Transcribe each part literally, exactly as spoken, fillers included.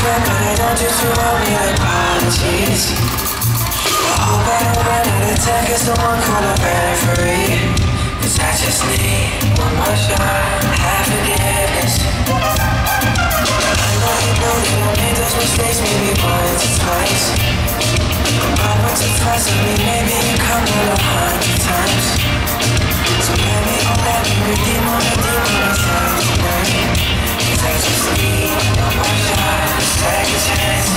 sweat, but I don't do too well with apologies. I hope I don't run out of time, cause someone call a referee. Cause I just need one more shot, have forgiveness. I know you know that I made those mistakes maybe once or twice. But once or twice, I mean maybe a couple of hundred times. So let me, oh let me redeem all the demons tonight. Cause I just need one more shot, second chance.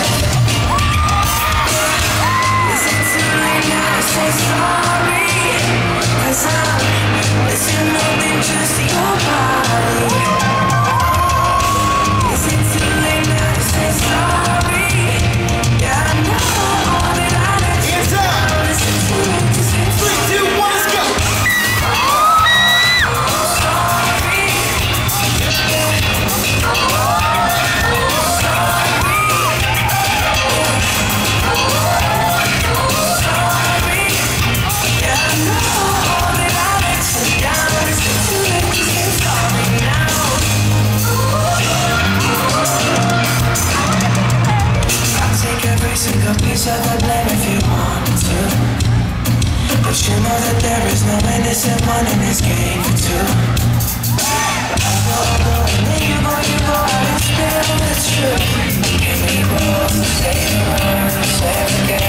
Is it too late now to say sorry? Cause I'm missing more than just your body. Is it too late now to say sorry? Yeah, I know all that I let you know. Is it too late to say sorry? Three, two, one, let's go! Single piece of the blame if you want to. But you know that there is no innocent one in this game for two. But I go, I go, and then you go, you go out and spill the truth. Can we both say the word, say it again?